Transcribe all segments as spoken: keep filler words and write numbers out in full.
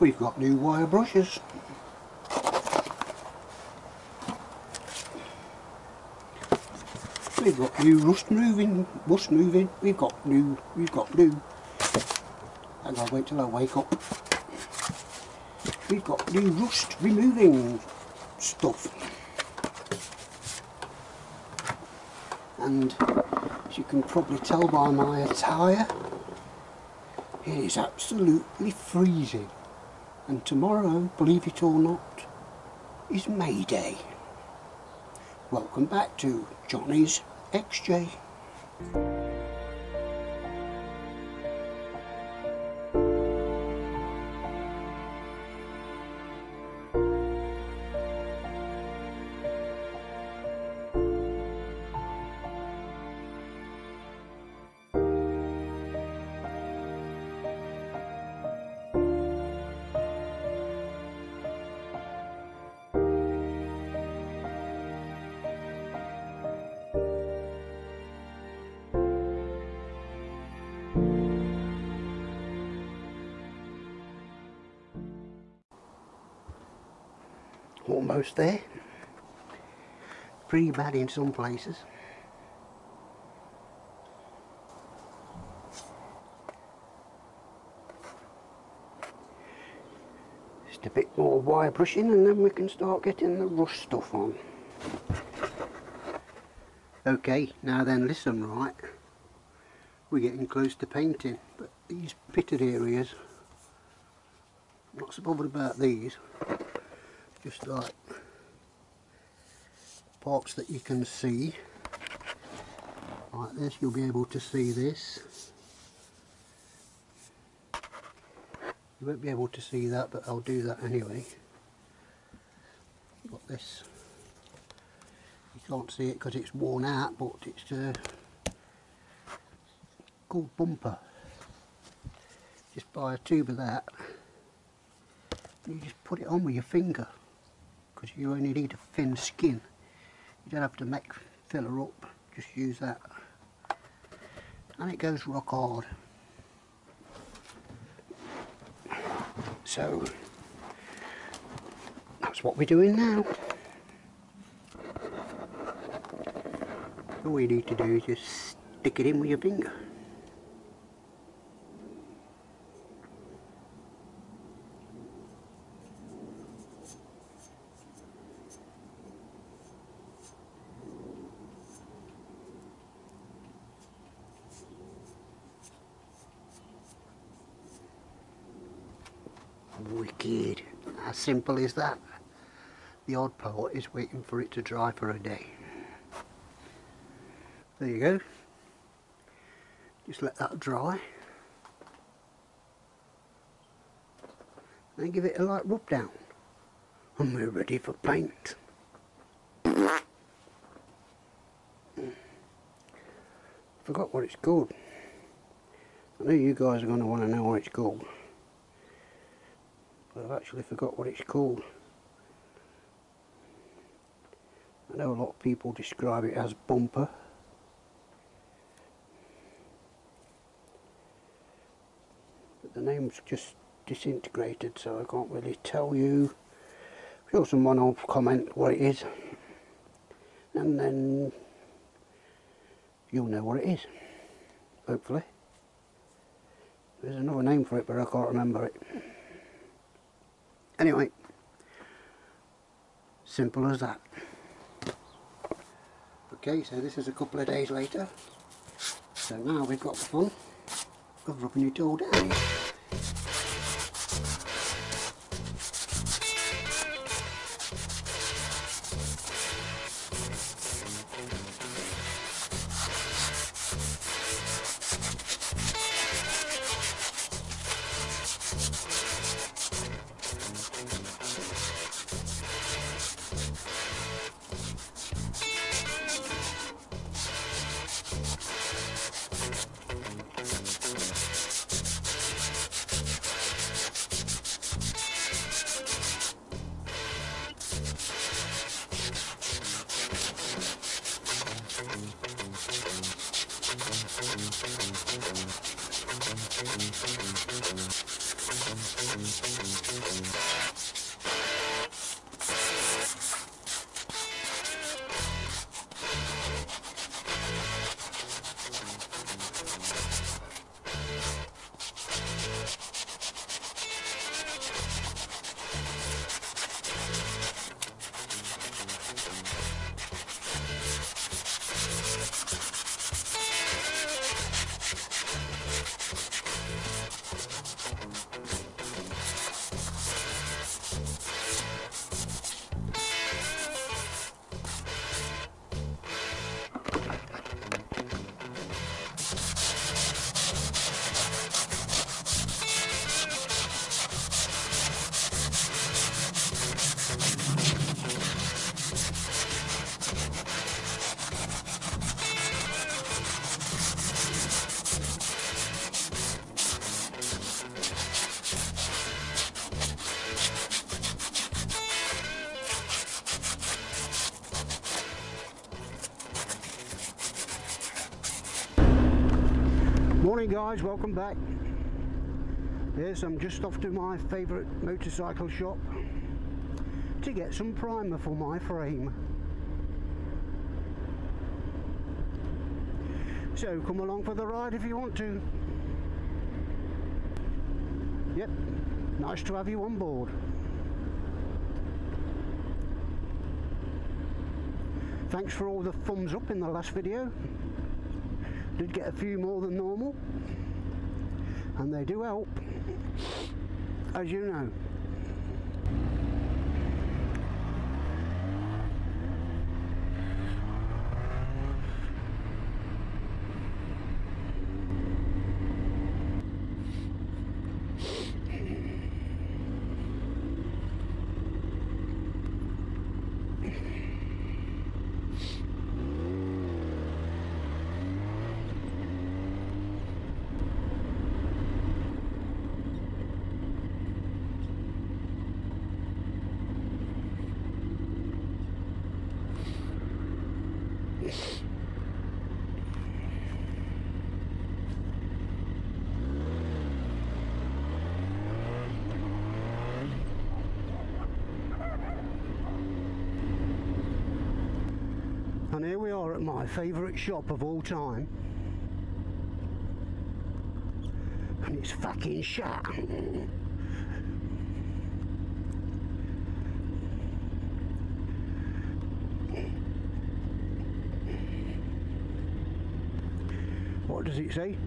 we've got new wire brushes. We've got new rust moving, rust moving. We've got new, we've got new. Hang on, wait till I wake up. We've got new rust removing stuff. And as you can probably tell by my attire, it is absolutely freezing. And tomorrow, believe it or not, is May Day. Welcome back to Johnny's X J. Almost there. Pretty bad in some places. Just a bit more wire brushing and then we can start getting the rust stuff on. Okay, now then listen, right. We're getting close to painting, but these pitted areas, I'm not so bothered about these. Just like parts that you can see like this, you'll be able to see this. You won't be able to see that, but I'll do that anyway. Got this, you can't see it because it's worn out, but it's uh, called bumper. Just buy a tube of that, you just put it on with your finger. Because you only need a thin skin. You don't have to make filler up, just use that. And it goes rock hard. So, that's what we're doing now. All you need to do is just stick it in with your finger. Wicked. As simple as that. The odd part is waiting for it to dry for a day. There you go. Just let that dry. Then give it a light rub down. And we're ready for paint. Forgot what it's called. I know you guys are going to want to know what it's called. But I've actually forgot what it's called. I know a lot of people describe it as bumper. But the name's just disintegrated, so I can't really tell you. I'm sure someone will comment what it is. And then you'll know what it is. Hopefully. There's another name for it, but I can't remember it. Anyway, simple as that. Okay, so this is a couple of days later. So now we've got the fun of rubbing it all down. Morning guys, welcome back. Yes, I'm just off to my favourite motorcycle shop to get some primer for my frame. So come along for the ride if you want to. Yep, nice to have you on board. Thanks for all the thumbs up in the last video. Did get a few more than normal, and they do help, as you know. And here we are at my favourite shop of all time, and it's fucking shut. What does it say?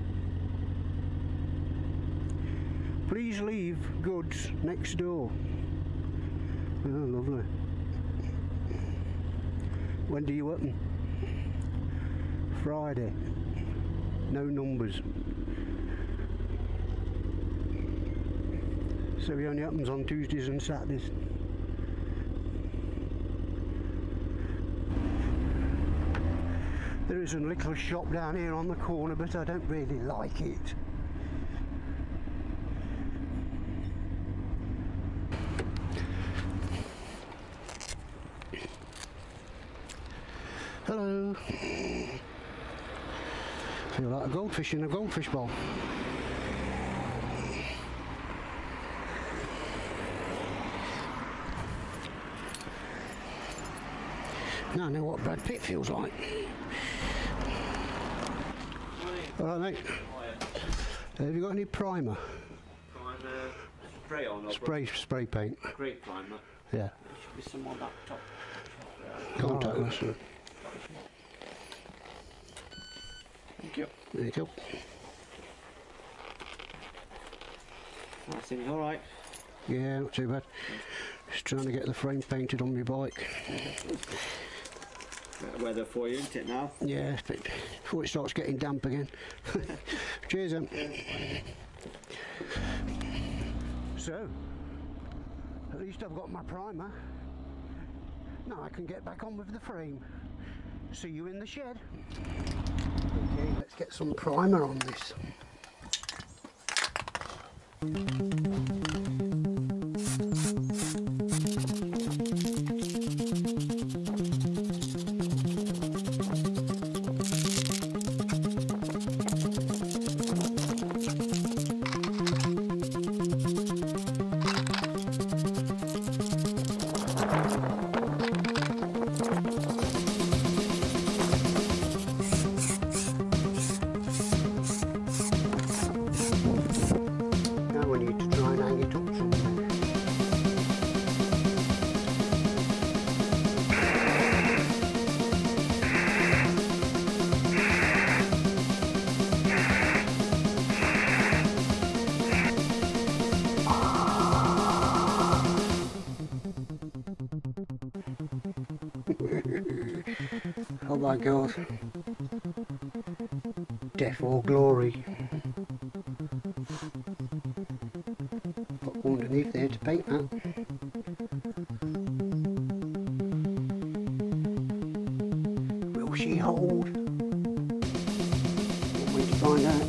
Please leave goods next door. Oh, lovely. When do you open? Friday. No numbers. So he only opens on Tuesdays and Saturdays. There is a little shop down here on the corner, but I don't really like it. Hello. Feel like a goldfish in a goldfish bowl. Now I know what Brad Pitt feels like. Alright mate. Have you got any primer? Primer, spray on? Spray, spray paint. Great primer. Yeah. There should be some on that top. Contact us. Thank you. There you go. That seems alright. Yeah, not too bad. Just trying to get the frame painted on my bike. Better weather for you, isn't it now? Yeah, but before it starts getting damp again. Cheers then. So, at least I've got my primer. Now I can get back on with the frame. See you in the shed. Okay, let's get some primer on this. Oh my god. Death or glory. Got underneath there to paint that. Will she hold? We'll wait to find out.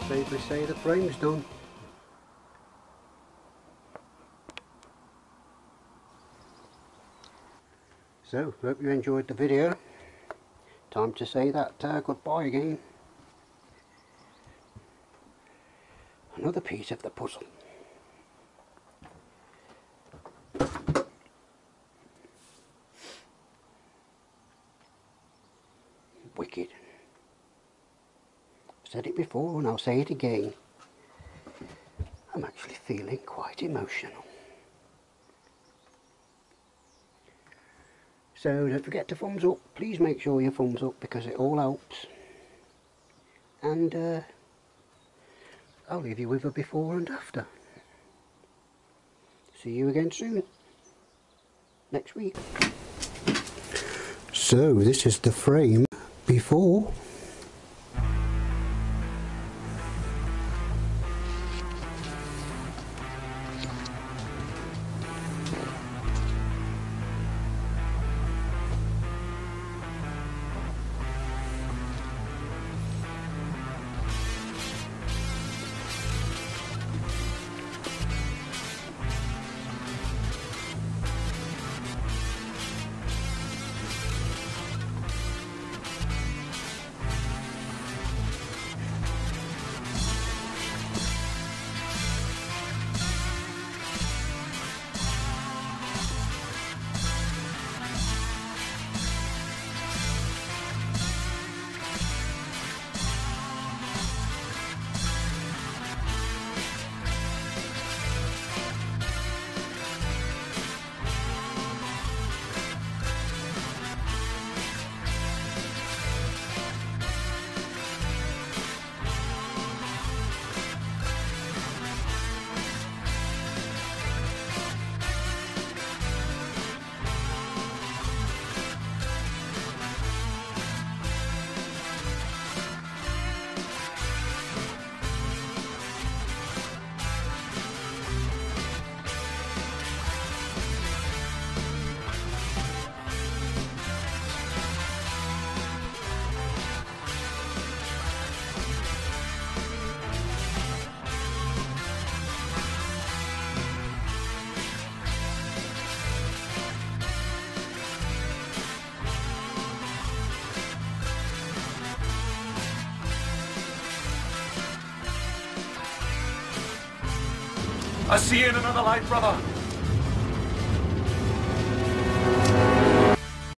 safely say the frame's done. So, hope you enjoyed the video. Time to say that uh, goodbye again. Another piece of the puzzle. Wicked. I've said it before and I'll say it again. I'm actually feeling quite emotional. So don't forget to thumbs up. Please make sure you thumbs up because it all helps. And uh, I'll leave you with a before and after. See you again soon. Next week. So this is the frame before. I'll see you in another life, brother.